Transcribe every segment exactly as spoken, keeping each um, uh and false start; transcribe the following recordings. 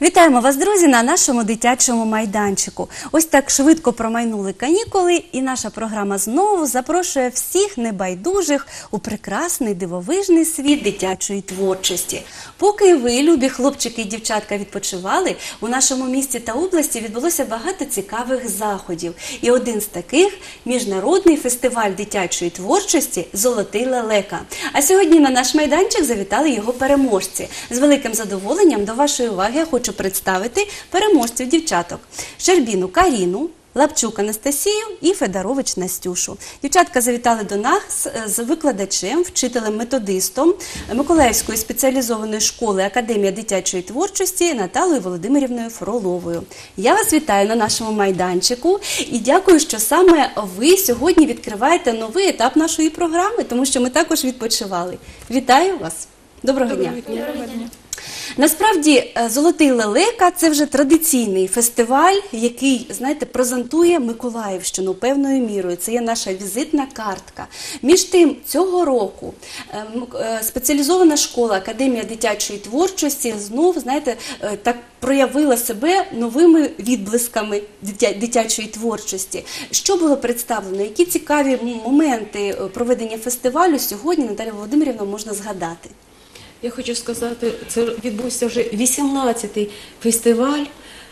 Вітаємо вас, друзі, на нашому дитячому майданчику. Ось так швидко промайнули канікули, і наша програма знову запрошує всіх небайдужих у прекрасний дивовижний світ дитячої творчості. Поки ви, любі хлопчики і дівчатка, відпочивали, у нашому місті та області відбулося багато цікавих заходів. І один з таких – міжнародний фестиваль дитячої творчості «Золотий лелека». А сьогодні на наш майданчик завітали його переможці. З великим задоволенням до вашої уваги я хочу представити переможців дівчаток – Щербіну Каріну, Лапчук Анастасію і Федорович Настюшу. Дівчатка завітали до нас з викладачем, вчителем-методистом Миколаївської спеціалізованої школи Академія дитячої творчості Наталією Володимирівною Фроловою. Я вас вітаю на нашому майданчику і дякую, що саме ви сьогодні відкриваєте новий етап нашої програми, тому що ми також відпочивали. Вітаю вас! Доброго дня! Доброго дня. Насправді, «Золотий лелека» – це вже традиційний фестиваль, який, знаєте, презентує Миколаївщину певною мірою. Це є наша візитна картка. Між тим, цього року спеціалізована школа Академія дитячої творчості знов, знаєте, так проявила себе новими відблисками дитячої творчості. Що було представлено? Які цікаві моменти проведення фестивалю сьогодні, Наталія Володимирівна, можна згадати? Я хочу сказати, це відбувся вже вісімнадцятий фестиваль.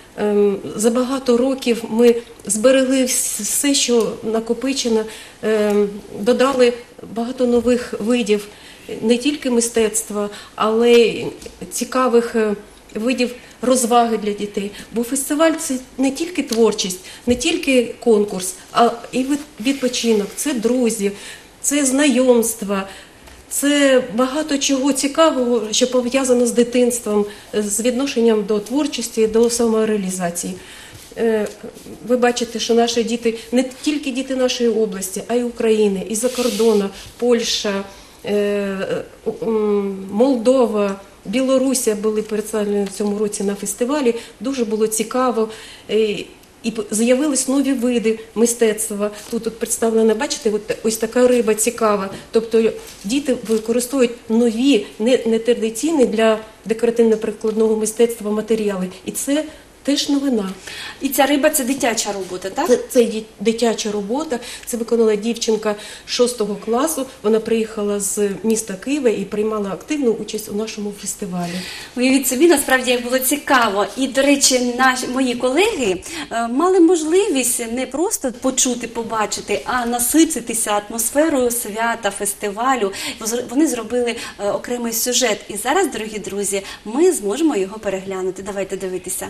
За багато років ми зберегли все, що накопичено, додали багато нових видів, не тільки мистецтва, але й цікавих видів розваги для дітей. Бо фестиваль – це не тільки творчість, не тільки конкурс, а і відпочинок, це друзі, це знайомства. Це багато чого цікавого, що пов'язано з дитинством, з відношенням до творчості, до самореалізації. Ви бачите, що наші діти, не тільки діти нашої області, а й України, і за кордону, Польща, Молдова, Білорусія були представлені в цьому році на фестивалі. Дуже було цікаво. І з'явились нові види мистецтва. Тут, тут представлена, бачите, от, ось така риба цікава. Тобто діти використовують нові, не, не традиційні для декоративно-прикладного мистецтва матеріали. І це теж новина. І ця риба – це дитяча робота, так? Це, це дитяча робота. Це виконала дівчинка шостого класу. Вона приїхала з міста Києва і приймала активну участь у нашому фестивалі. Уявіть собі, насправді, як було цікаво. І, до речі, наші, мої колеги е, мали можливість не просто почути, побачити, а насититися атмосферою свята, фестивалю. Вони зробили е, окремий сюжет. І зараз, дорогі друзі, ми зможемо його переглянути. Давайте дивитися.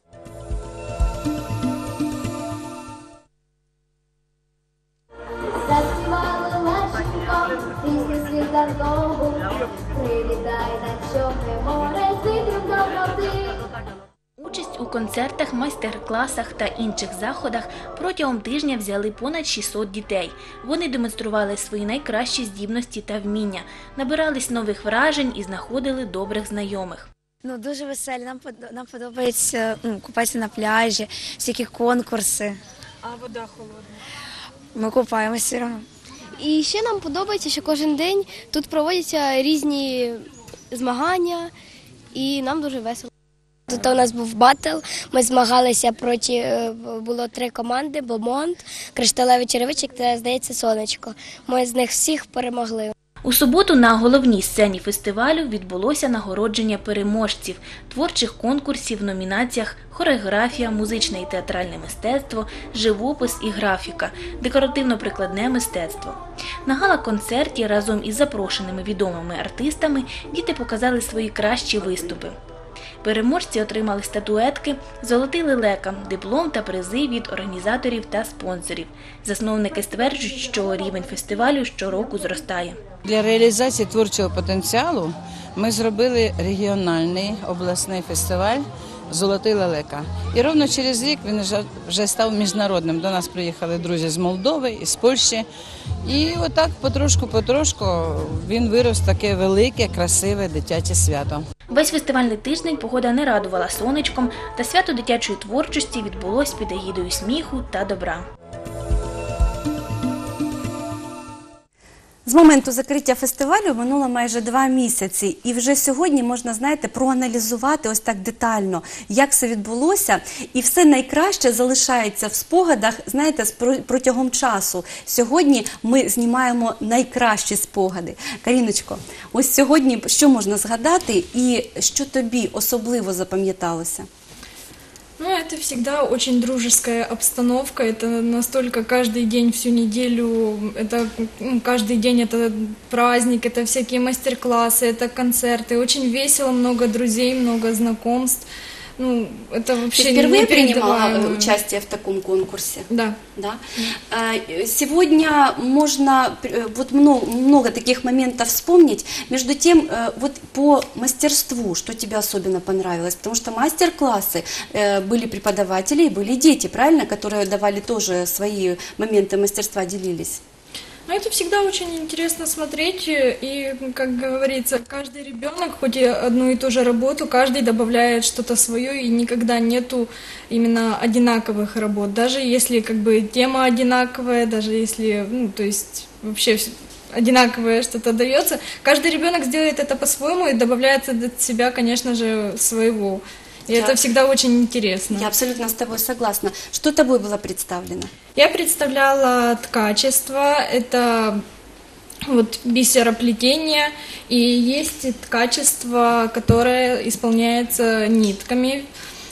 Участь у концертах, майстер-класах та інших заходах протягом тижня взяли понад шістсот дітей. Вони демонстрували свої найкращі здібності та вміння, набирались нових вражень і знаходили добрих знайомих. Ну, дуже веселі. Нам, нам подобається ну, купатися на пляжі, всякі конкурси. А вода холодна? Ми купаємося все одно. І ще нам подобається, що кожен день тут проводяться різні змагання, і нам дуже весело. Тут у нас був батл, ми змагалися проти, було три команди, Бомонт, Кришталевий черевичок та, здається, Сонечко. Ми з них всіх перемогли. У суботу на головній сцені фестивалю відбулося нагородження переможців творчих конкурсів в номінаціях «Хореографія», «Музичне і театральне мистецтво», «Живопис і графіка», «Декоративно-прикладне мистецтво». На гала-концерті разом із запрошеними відомими артистами діти показали свої кращі виступи. Переможці отримали статуетки, «Золотий лелека», диплом та призи від організаторів та спонсорів. Засновники стверджують, що рівень фестивалю щороку зростає. Для реалізації творчого потенціалу ми зробили регіональний обласний фестиваль «Золотий лелека». І ровно через рік він вже став міжнародним. До нас приїхали друзі з Молдови, із Польщі. І отак потрошку-потрошку він вирос в таке велике, красиве дитяче свято. Весь фестивальний тиждень погода не радувала сонечком, та свято дитячої творчості відбулось під егідою сміху та добра. З моменту закриття фестивалю минуло майже два місяці, і вже сьогодні можна, знаєте, проаналізувати ось так детально, як все відбулося, і все найкраще залишається в спогадах, знаєте, з про- протягом часу. Сьогодні ми знімаємо найкращі спогади. Каріночко, ось сьогодні що можна згадати і що тобі особливо запам'яталося? Ну, это всегда очень дружеская обстановка, это настолько каждый день, всю неделю, это ну, каждый день это праздник, это всякие мастер-классы, это концерты, очень весело, много друзей, много знакомств, ну, это вообще Ты впервые принимала непередаваемо. участие в таком конкурсе? Да. Да. А, Сегодня можно э, вот много, много таких моментов вспомнить. Между тем, э, вот по мастерству, что тебе особенно понравилось? Потому что мастер-классы э, были преподаватели и были дети, правильно, которые давали тоже свои моменты мастерства, делились. Ну, это всегда очень интересно смотреть, и, как говорится, каждый ребенок, хоть и одну и ту же работу, каждый добавляет что-то свое, и никогда нету именно одинаковых работ, даже если как бы тема одинаковая, даже если, ну, то есть вообще вс- одинаковое что-то дается, каждый ребенок сделает это по-своему и добавляет от себя, конечно же, своего. И Я- это всегда очень интересно. Я абсолютно с тобой согласна. Что тобой было представлено? Я представляла ткачество, это вот бисероплетение, и есть ткачество, которое исполняется нитками.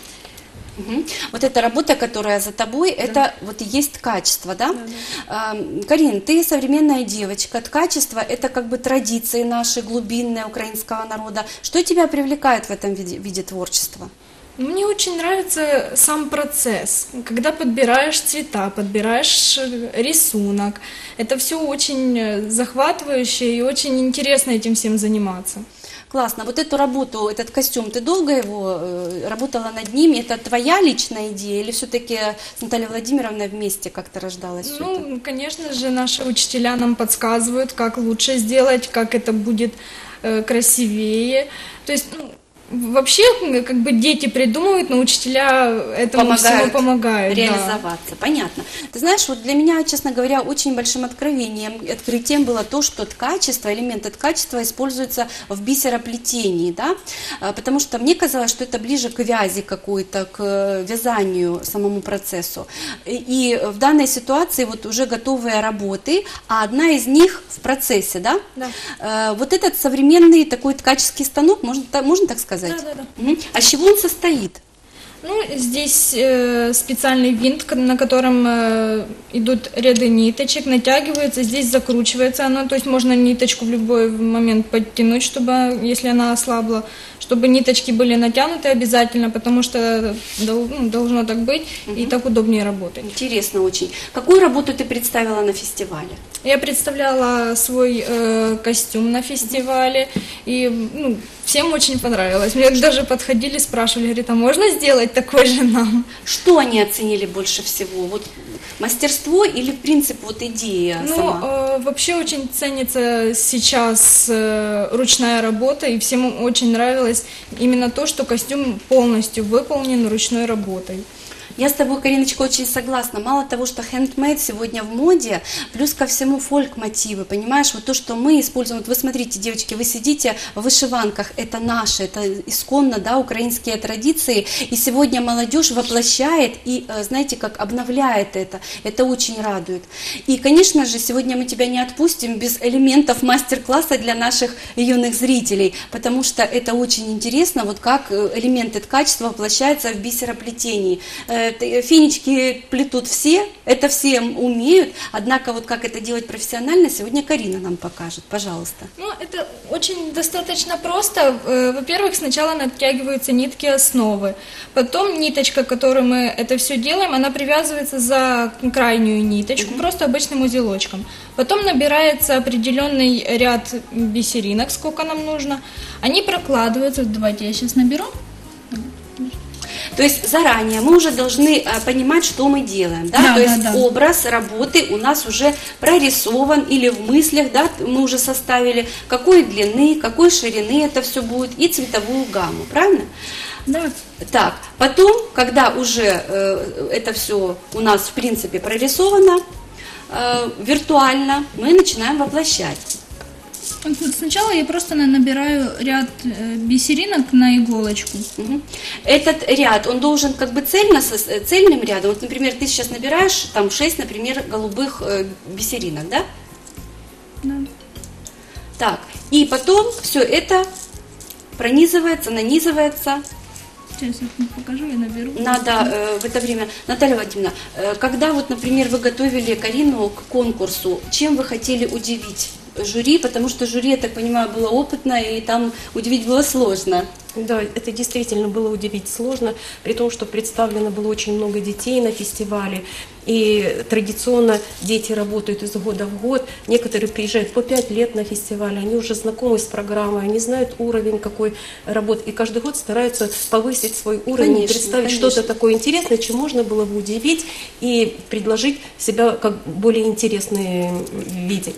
Мгм. Вот эта работа, которая за тобой, это вот и есть ткачество, да? А, Карин, ты современная девочка. Ткачество – это как бы традиции наши, глубинные украинского народа. Что тебя привлекает в этом виде, виде творчества? Мне очень нравится сам процесс, когда подбираешь цвета, подбираешь э, рисунок. Это все очень э, захватывающе и очень интересно этим всем заниматься. Классно. Вот эту работу, этот костюм, ты долго его э, работала над ним? Это твоя личная идея или все-таки с Натальей Владимировной вместе как-то рождалось все это? Ну, конечно же, наши учителя нам подсказывают, как лучше сделать, как это будет э, красивее. То есть, ну, вообще, как бы дети придумывают, но учителя этому всему помогают. Да. реализоваться. Понятно. Ты знаешь, вот для меня, честно говоря, очень большим откровением, открытием было то, что ткачество, элементы ткачества используются в бисероплетении, да, А, потому что мне казалось, что это ближе к вязи какой-то, к э, вязанию, самому процессу. И и в данной ситуации вот уже готовые работы, а одна из них в процессе, да? Да. Э, Вот этот современный такой ткаческий станок, можно, та- можно так сказать? Да-да-да. Мгм. А с чего он состоит? Ну, здесь э, специальный винт, к- на котором э, идут ряды ниточек, натягивается, здесь закручивается оно, то есть можно ниточку в любой момент подтянуть, чтобы, если она ослабла, чтобы ниточки были натянуты обязательно, потому что дол- ну, должно так быть, и так удобнее работать. Интересно очень. Какую работу ты представила на фестивале? Я представляла свой э, костюм на фестивале, и ну, всем очень понравилось. Мне даже подходили, спрашивали, говорит, а можно сделать такой же нам? Что они оценили больше всего? Вот мастерство или принцип, вот идея Ну, сама? э, вообще очень ценится сейчас э, ручная работа, и всем очень нравилось именно то, что костюм полностью выполнен ручной работой. Я с тобой, Кариночка, очень согласна. Мало того, что хендмейд сегодня в моде, плюс ко всему фольк-мотивы, понимаешь? Вот то, что мы используем. Вот вы смотрите, девочки, вы сидите в вышиванках, это наше, это исконно, да, украинские традиции. И сегодня молодежь воплощает и, э, знаете, как обновляет это. Это очень радует. И, конечно же, сегодня мы тебя не отпустим без элементов мастер-класса для наших юных зрителей, потому что это очень интересно, вот как э, элементы ткачества воплощаются в бисероплетении. Э, т- Фенечки плетут все, это все умеют, однако вот как это делать профессионально, сегодня Карина нам покажет. Пожалуйста. Ну, это очень достаточно просто. Э, Во-первых, сначала натягиваются нитки основы. Потом ниточка, которой мы это все делаем, она привязывается за крайнюю ниточку, просто обычным узелочком. Потом набирается определенный ряд бисеринок, сколько нам нужно. Они прокладываются. Давайте я сейчас наберу. То есть заранее мы уже должны а, понимать, что мы делаем, да? Да, То есть да, да. образ работы у нас уже прорисован или в мыслях, да, мы уже составили, какой длины, какой ширины это все будет и цветовую гамму, правильно? Да. Так, потом, когда уже э, это все у нас в принципе прорисовано, э, виртуально мы начинаем воплощать. Сначала я просто набираю ряд э, бисеринок на иголочку. Угу. Этот ряд, он должен как бы цельно, цельным рядом. Вот, например, ты сейчас набираешь там шесть, например, голубых э, бисеринок, да? Да. Так, и потом все это пронизывается, нанизывается. Сейчас я покажу, я наберу. Надо э, в это время, Наталья Владимировна, э, когда вот, например, вы готовили Карину к конкурсу, чем вы хотели удивить жюри, потому что жюри, я так понимаю, было опытное, и там удивить было сложно. Да, это действительно было удивить сложно, при том, что представлено было очень много детей на фестивале, и традиционно дети работают из года в год, некоторые приезжают по пять лет на фестиваль, они уже знакомы с программой, они знают уровень какой работы, и каждый год стараются повысить свой уровень, Конечно, представить конечно. что-то такое интересное, чем можно было бы удивить и предложить себя как более интересные виде.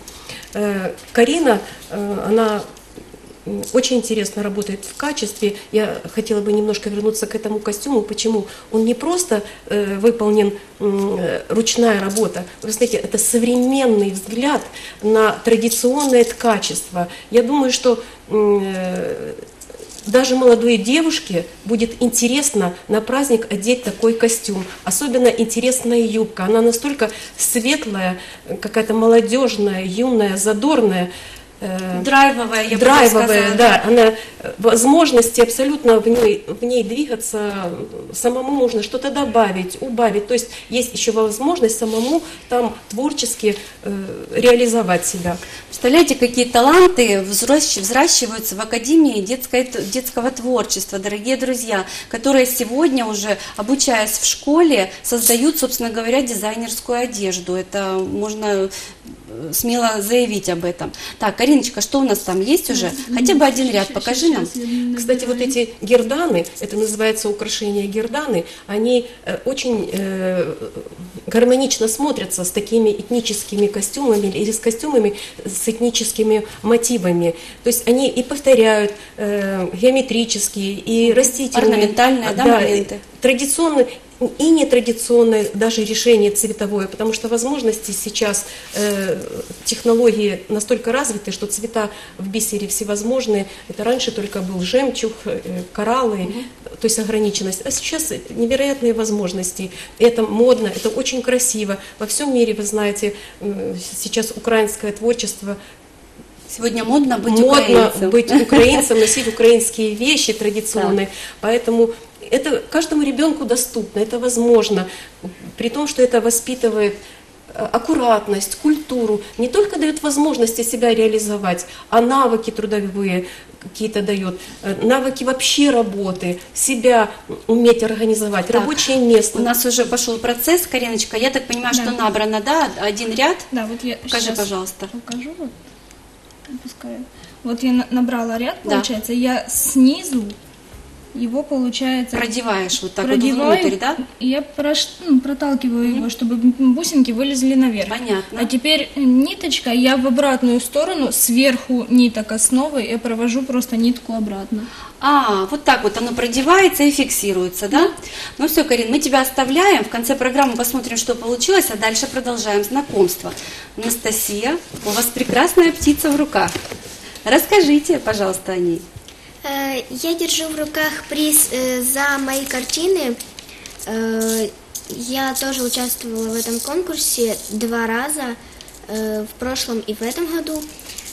Карина, она очень интересно работает в качестве. Я хотела бы немножко вернуться к этому костюму. Почему? Он не просто э, выполнен э, ручная работа. Вы знаете, это современный взгляд на традиционное ткачество. Я думаю, что э, даже молодой девушке будет интересно на праздник одеть такой костюм. Особенно интересная юбка. Она настолько светлая, какая-то молодежная, юная, задорная. Драйвовая, я бы Драйвовая, сказала. да. Она, возможности абсолютно в ней, в ней двигаться, самому можно что-то добавить, убавить. То есть есть еще возможность самому там творчески э, реализовать себя. Представляете, какие таланты взращиваются в Академии детской, детского творчества, дорогие друзья, которые сегодня уже, обучаясь в школе, создают, собственно говоря, дизайнерскую одежду. Это можно смело заявить об этом. Так, Кариночка, что у нас там есть уже? Хотя бы один ряд покажи нам. Кстати, вот эти герданы, это называется украшения герданы, они э, очень э, гармонично смотрятся с такими этническими костюмами или с костюмами с этническими мотивами. То есть они и повторяют э, геометрические, и растительные. Орнаментальные, да, моменты. Традиционные и нетрадиционное даже решение цветовое, потому что возможности сейчас, э, технологии настолько развиты, что цвета в бисере всевозможные. Это раньше только был жемчуг, э, кораллы, mm-hmm. то есть ограниченность. А сейчас невероятные возможности. Это модно, это очень красиво. Во всем мире, вы знаете, э, сейчас украинское творчество. Сегодня модно быть модно украинцем. быть украинцем, носить украинские вещи традиционные. Да. Поэтому это каждому ребенку доступно, это возможно, при том, что это воспитывает аккуратность, культуру, не только дает возможности себя реализовать, а навыки трудовые какие-то дает, навыки вообще работы, себя уметь организовать, так, рабочее место. У нас уже пошел процесс, Кариночка, я так понимаю, да. что набрано, да, один ряд? Да, вот я Покажи, пожалуйста. Покажу, вот, опускаю. Вот я набрала ряд, получается, да. я снизу его, получается, продеваешь вот так продеваю, вот внутрь, да? И я прош, ну, проталкиваю mm-hmm. его, чтобы бусинки вылезли наверх. Понятно. А теперь ниточка, я в обратную сторону, сверху ниток основы, я провожу просто нитку обратно. А, вот так вот оно продевается и фиксируется, да? Mm-hmm. Ну все, Карин, мы тебя оставляем, в конце программы посмотрим, что получилось, а дальше продолжаем знакомство. Анастасия, у вас прекрасная птица в руках. Расскажите, пожалуйста, о ней. Я держу в руках приз за мои картины. Я тоже участвовала в этом конкурсе два раза, в прошлом и в этом году.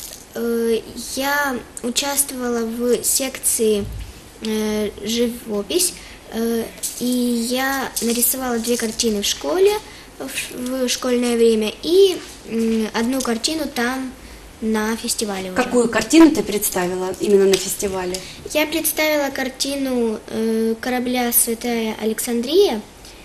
Я участвовала в секции «Живопись», и я нарисовала две картины в школе в школьное время и одну картину там, на фестивале. Какую уже. картину ты представила именно на фестивале? Я представила картину э, корабля «Святая Александрия»,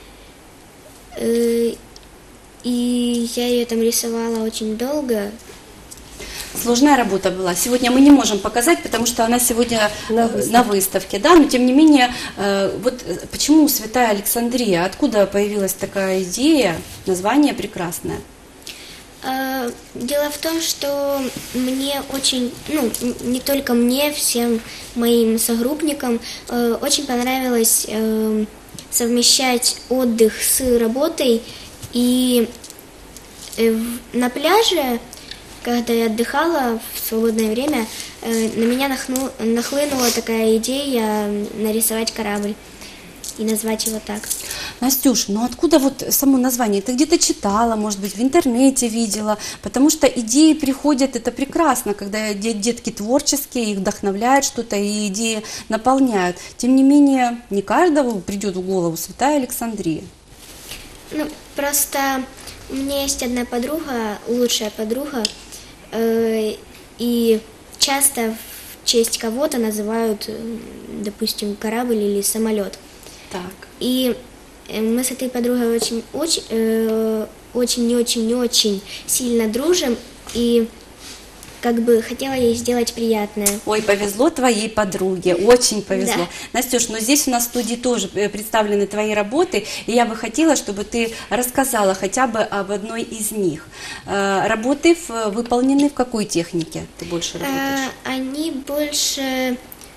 э, и я ее там рисовала очень долго. Сложная работа была. Сегодня мы не можем показать, потому что она сегодня на выставке, на выставке, да, но тем не менее, э, вот почему «Святая Александрия», откуда появилась такая идея, название прекрасное? Дело в том, что мне очень, ну, не только мне, всем моим согруппникам э, очень понравилось э, совмещать отдых с работой, и э, в- на пляже, когда я отдыхала в свободное время, э, на меня нахну- нахлынула такая идея нарисовать корабль и назвать его так. Настюш, ну откуда вот само название? Ты где-то читала, может быть, в интернете видела? Потому что идеи приходят, это прекрасно, когда де- детки творческие, их вдохновляет что-то, и идеи наполняют. Тем не менее, не каждому придет в голову Святая Александрия. Ну, просто у меня есть одна подруга, лучшая подруга, э, и часто в честь кого-то называют, э, допустим, корабль или самолет. Так. И э, мы с этой подругой очень, очень, э, очень, не очень, не очень сильно дружим, и как бы хотела ей сделать приятное. Ой, повезло твоей подруге, очень повезло. Да. Настюш, но здесь у нас в студии тоже э, представлены твои работы, и я бы хотела, чтобы ты рассказала хотя бы об одной из них. Э, Работы в- выполнены в какой технике ты больше работаешь? Э, Они больше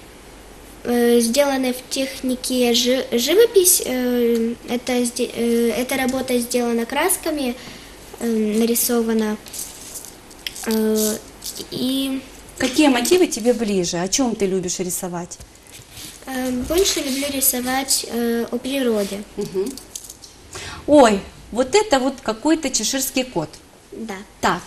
э, сделаны в технике жи- живопись. Э, Это, сде- э, эта работа сделана красками, э, нарисована. Э, И Какие мотивы тебе ближе? О чем ты любишь рисовать? э, больше люблю рисовать э, о природе. Мгм. Ой, вот это вот какой-то чеширский кот. Да. Так,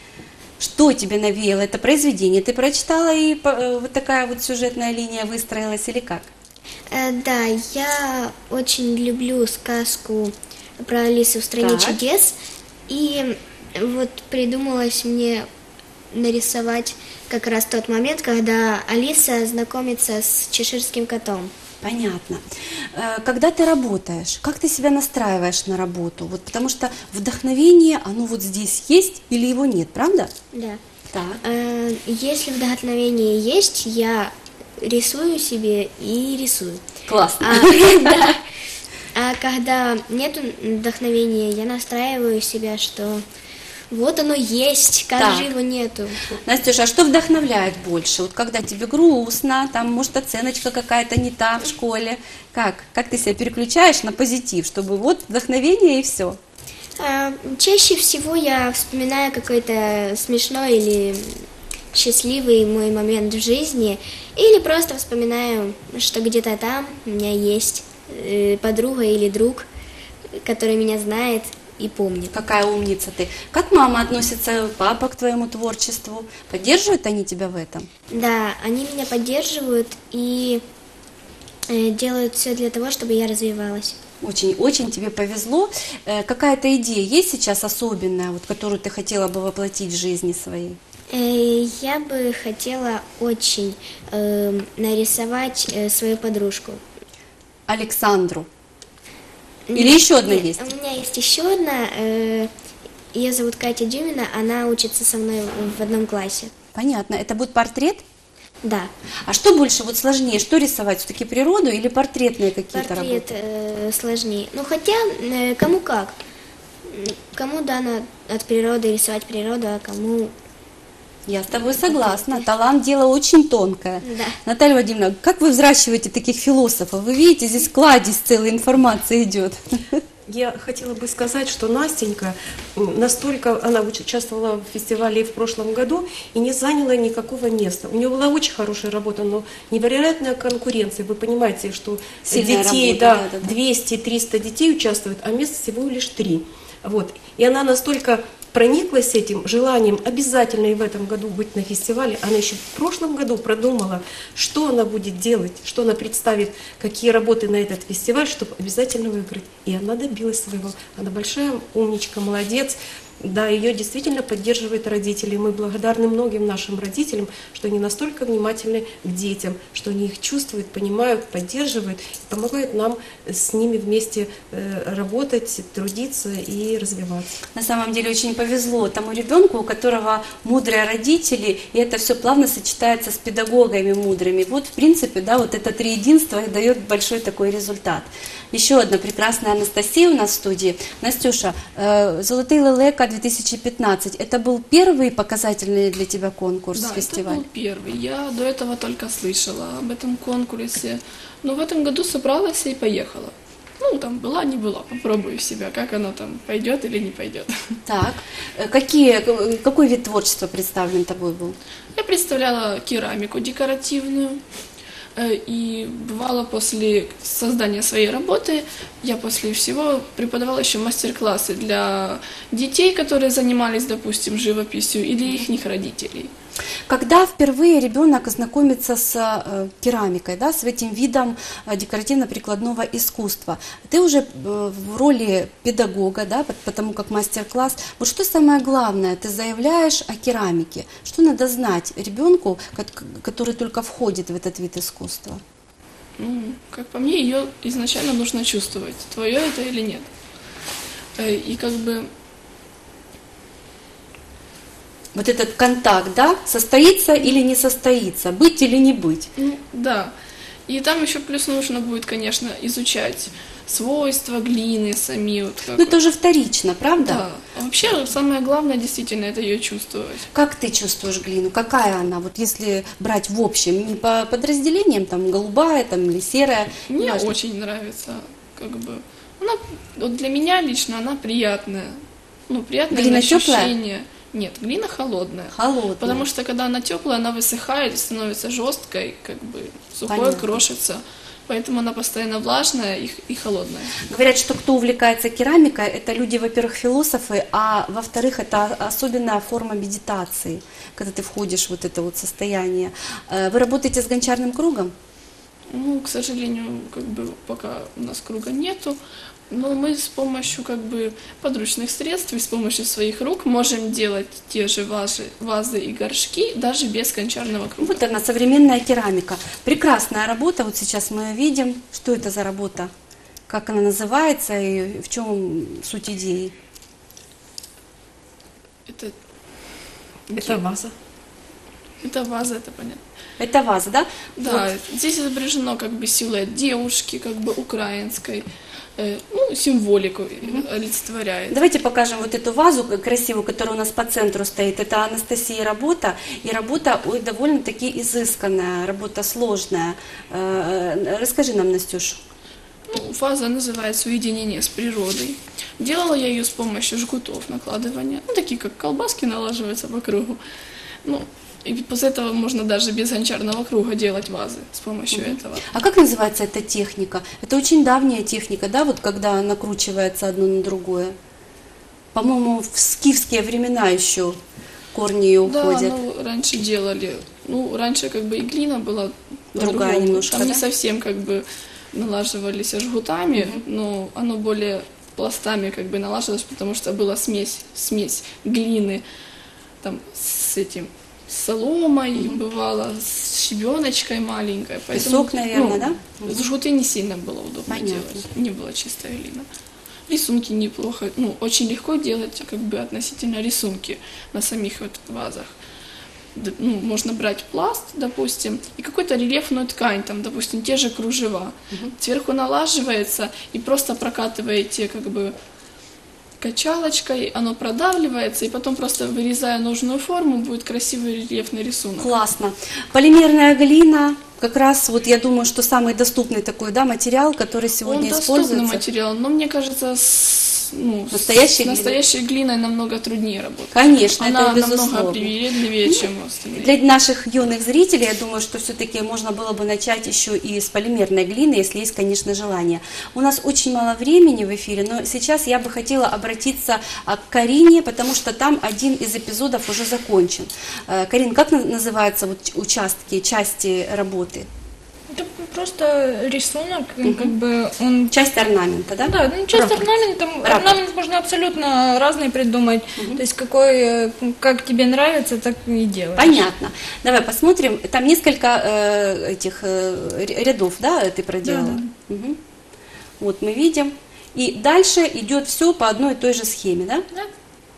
что тебе навеяло это произведение? Ты прочитала, и по- э, вот такая вот сюжетная линия выстроилась или как? Э, Да, я очень люблю сказку про Алису в стране Так. чудес. И вот придумалось мне нарисовать как раз тот момент, когда Алиса знакомится с чеширским котом. Понятно. Э, Когда ты работаешь, как ты себя настраиваешь на работу? Вот потому что вдохновение, оно вот здесь есть или его нет, правда? Да. Так. Э, Если вдохновение есть, я рисую себе и рисую. Классно. А, да. А когда нет вдохновения, я настраиваю себя, что вот оно есть, как Так. же его нету. Настюша, а что вдохновляет больше? Вот когда тебе грустно, там, может, оценочка какая-то не та в школе. Как? Как ты себя переключаешь на позитив, чтобы вот вдохновение и все? А, Чаще всего я вспоминаю какой-то смешной или счастливый мой момент в жизни, или просто вспоминаю, что где-то там у меня есть э, подруга или друг, который меня знает и помнит. Какая умница ты. Как мама относится, папа к твоему творчеству? Поддерживают они тебя в этом? Да, они меня поддерживают и э, делают все для того, чтобы я развивалась. Очень, очень тебе повезло. Э, Какая-то идея есть сейчас особенная, вот, которую ты хотела бы воплотить в жизни своей? Э, Я бы хотела очень э, нарисовать э, свою подружку. Александру. Или еще одна Нет, есть? У меня есть еще одна. э, Ее зовут Катя Дюмина. Она учится со мной в одном классе. Понятно. Это будет портрет? Да, А что больше, вот сложнее, что рисовать? Все-таки природу или портретные какие-то портрет работы? э, сложнее. Ну, хотя, э, кому как. М, Кому дано от природы рисовать природу, а кому... Я с тобой согласна. Талант – дело очень тонкое. Да. Наталья Владимировна, как вы взращиваете таких философов? Вы видите, здесь кладезь целой информации идет. Я хотела бы сказать, что Настенька м, настолько, она уч- участвовала в фестивале и в прошлом году и не заняла никакого места. У нее была очень хорошая работа, но невероятная конкуренция. Вы понимаете, что Сильная детей, работа, да, да, да, да. двести-триста детей участвуют, а мест всего лишь три. Вот. И она настолько прониклась этим желанием обязательно и в этом году быть на фестивале. Она еще в прошлом году продумала, что она будет делать, что она представит, какие работы на этот фестиваль, чтобы обязательно выиграть. И она добилась своего. Она большая умничка, молодец. Да, ее действительно поддерживают родители. Мы благодарны многим нашим родителям, что они настолько внимательны к детям, что они их чувствуют, понимают, поддерживают, и помогают нам с ними вместе э, работать, трудиться и развиваться. На самом деле очень повезло тому ребенку, у которого мудрые родители, и это все плавно сочетается с педагогами мудрыми. Вот, в принципе, да, вот это триединство и дает большой такой результат. Еще одна прекрасная Анастасия у нас в студии. Настюша, э, «Золотые лелека» две тысячи пятнадцать, это был первый показательный для тебя конкурс, Да, фестиваль? это был первый. Я до этого только слышала об этом конкурсе. Но в этом году собралась и поехала. Ну, там, была, не была, попробую себя, как оно там, пойдет или не пойдет. Так, э, какие, к- какой вид творчества представлен тобой был? Я представляла керамику декоративную, э, и бывало после создания своей работы, я после всего преподавала еще мастер-классы для детей, которые занимались, допустим, живописью, или их родителей. Когда впервые ребенок знакомится с э, керамикой, да, с этим видом э, декоративно-прикладного искусства, ты уже э, в роли педагога, да, пот- потому как мастер-класс, вот что самое главное, ты заявляешь о керамике, что надо знать ребенку, ко- который только входит в этот вид искусства? Ну, как по мне, ее изначально нужно чувствовать, твое это или нет. Э, И как бы Вот этот контакт, да, состоится или не состоится, быть или не быть. Ну, да. И там еще плюс нужно будет, конечно, изучать свойства глины сами. Вот как Ну это уже вторично, правда? Да. А вообще самое главное действительно это ее чувствовать. Как ты чувствуешь глину? Какая она? Вот если брать в общем, не по подразделениям, там голубая там, или серая. Мне неважно. очень нравится, как бы. Она, вот для меня лично она приятная. Ну, приятное Глина на тёплая? ощущение. Нет, глина холодная. Холодная. Потому что когда она теплая, она высыхает, становится жесткой, как бы сухой, Понятно. крошится. Поэтому она постоянно влажная и, и холодная. Говорят, что кто увлекается керамикой, это люди, во-первых, философы, а во-вторых, это особенная форма медитации, когда ты входишь в вот это вот состояние. Э, Вы работаете с гончарным кругом? Ну, к сожалению, как бы пока у нас круга нету, но мы с помощью как бы подручных средств и с помощью своих рук можем делать те же вазы, вазы и горшки даже без гончарного круга. Вот она, современная керамика. Прекрасная работа, вот сейчас мы ее видим. Что это за работа? Как она называется и в чем суть идеи? Это, Это ваза. это ваза, это понятно. Это ваза, да? Да, Вот. здесь изображено как бы силуэт девушки, как бы украинской, э, ну, символику mm-hmm. олицетворяет. Давайте покажем вот эту вазу как красивую, которая у нас по центру стоит. Это Анастасия работа, и работа ой, довольно-таки изысканная, работа сложная. Э, Расскажи нам, Настюш. Ну, ваза называется «Уединение с природой». Делала я ее с помощью жгутов накладывания, ну, такие как колбаски налаживаются по кругу. Ну, и после этого можно даже без гончарного круга делать вазы с помощью Мгм. этого. А как называется эта техника? Это очень давняя техника, да, вот когда накручивается одно на другое. По-моему, в скифские времена еще корни ее уходят. Да, ну, раньше делали, ну, раньше как бы и глина была Другая по-другому. немножко, Там да? не совсем как бы налаживались жгутами, но оно более пластами как бы налаживалось, потому что была смесь, смесь глины там с этим, с соломой, бывало, с щебеночкой маленькой. Песок, наверное, да? да? Жгуты не сильно было удобно Понятно. делать, не была чистая глина. Рисунки неплохо, ну, очень легко делать, как бы относительно рисунки на самих вот вазах. Д- Ну, можно брать пласт, допустим, и какую-то рельефную ткань, там, допустим, те же кружева. Сверху налаживается и просто прокатываете как бы качалочкой, оно продавливается, и потом просто вырезая нужную форму, будет красивый рельефный рисунок. Классно. Полимерная глина, как раз вот я думаю, что самый доступный такой, да, материал, который сегодня Он доступный используется. материал, но мне кажется, с, ну, Настоящей с глиной? настоящей глиной намного труднее работать. Конечно, Она это безусловно. намного привередливее, чем остальные. Для наших юных зрителей, я думаю, что все-таки можно было бы начать еще и с полимерной глины, если есть, конечно, желание. У нас очень мало времени в эфире, но сейчас я бы хотела обратиться а, к Карине, потому что там один из эпизодов уже закончен. Э, Карин, как на- называются вот участки, части работы? Это просто рисунок, как бы он... Часть орнамента, да? Да, ну часть Рапорт. орнамента, Рапорт. орнамент можно абсолютно разный придумать. То есть какой, э, как тебе нравится, так и делаешь. Понятно. Давай посмотрим. Там несколько э, этих э, р- рядов, да, ты проделала? Мгм. Вот мы видим. И дальше идет все по одной и той же схеме, да? Да.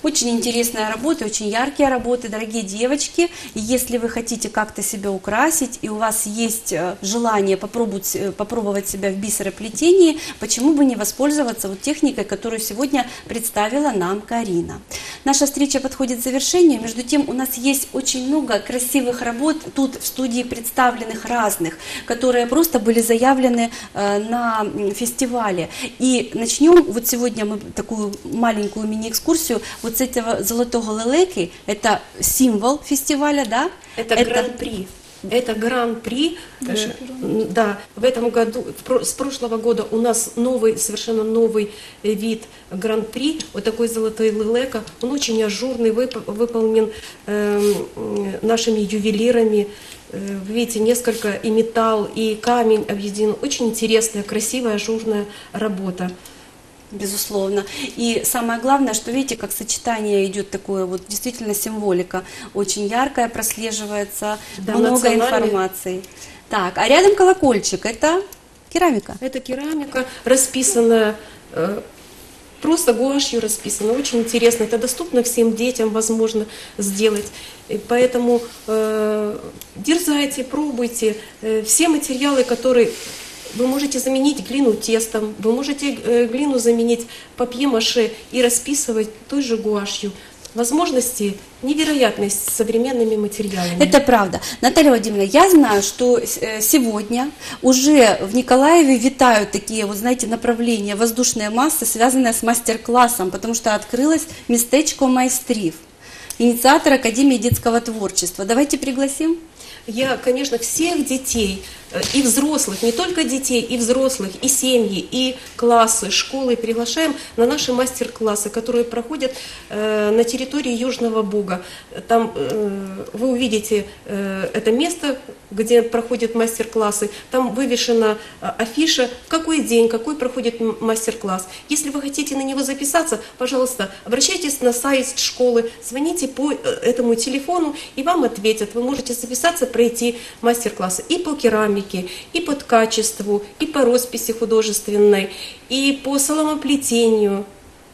Очень интересная работа, очень яркие работы, дорогие девочки. И если вы хотите как-то себя украсить, и у вас есть э, желание попробовать, э, попробовать себя в бисероплетении, почему бы не воспользоваться вот техникой, которую сегодня представила нам Карина. Наша встреча подходит к завершению. Между тем, у нас есть очень много красивых работ тут в студии представленных разных, которые просто были заявлены э, на фестивале. И начнем, вот сегодня мы такую маленькую мини-экскурсию, вот с этого золотого лелеки, это символ фестиваля, да? Это, это... гран-при. Это гран-при. Э, да, в этом году, с прошлого года у нас новый, совершенно новый вид гран-при. Вот такой золотой лелека. Он очень ажурный, вып, выполнен э, нашими ювелирами. Э, вы видите, несколько и металл, и камень объединен. Очень интересная, красивая, ажурная работа. Безусловно. И самое главное, что видите, как сочетание идет такое, вот действительно символика очень яркая, прослеживается, да, много информации. Так, а рядом колокольчик, это керамика. Это керамика, расписанная, э, просто гуашью расписана, очень интересно. Это доступно всем детям, возможно сделать. И поэтому э, дерзайте, пробуйте. Э, все материалы, которые... Вы можете заменить глину тестом, вы можете э, глину заменить папье-маше и расписывать той же гуашью. Возможности невероятные с современными материалами. Это правда. Наталья Владимировна, я знаю, что сегодня уже в Николаеве витают такие, вот знаете, направления, воздушные массы, связанные с мастер-классом, потому что открылось местечко майстрів, инициатор Академии детского творчества. Давайте пригласим. Я, конечно, всех детей и взрослых, не только детей, и взрослых, и семьи, и классы, школы приглашаем на наши мастер-классы, которые проходят э, на территории Южного Буга. Там э, вы увидите э, это место, где проходят мастер-классы. Там вывешена афиша, в какой день, какой проходит мастер-класс. Если вы хотите на него записаться, пожалуйста, обращайтесь на сайт школы, звоните по этому телефону, и вам ответят. Вы можете записаться, пройти мастер-классы и по керамике, и по качеству, и по росписи художественной, и по соломоплетению,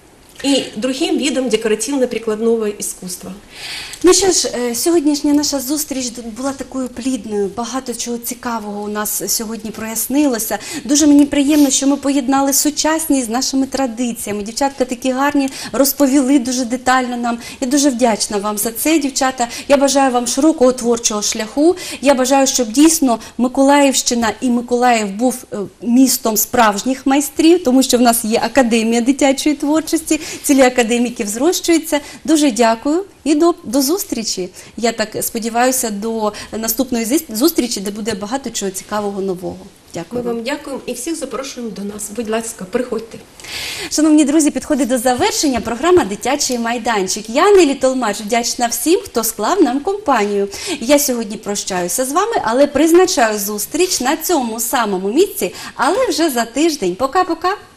і другим видам декоративно-прикладного іскусства. Ну що ж, сьогоднішня наша зустріч була такою плідною, багато чого цікавого у нас сьогодні прояснилося. Дуже мені приємно, що ми поєднали сучасність з нашими традиціями. Дівчатка такі гарні, розповіли дуже детально нам. Я дуже вдячна вам за це, дівчата. Я бажаю вам широкого творчого шляху. Я бажаю, щоб дійсно Миколаївщина і Миколаїв був містом справжніх майстрів, тому що в нас є Академія дитячої творчості, цілі академіки зрощуються. Дуже дякую. І до, до зустрічі. Я так сподіваюся, до наступної зустрічі, де буде багато чого цікавого нового. Дякую. Ми вам дякуємо і всіх запрошуємо до нас. Будь ласка, приходьте. Шановні друзі, підходить до завершення програма «Дитячий майданчик». Я, Нелі Толмач, вдячна всім, хто склав нам компанію. Я сьогодні прощаюся з вами, але призначаю зустріч на цьому самому місці, але вже за тиждень. Пока-пока.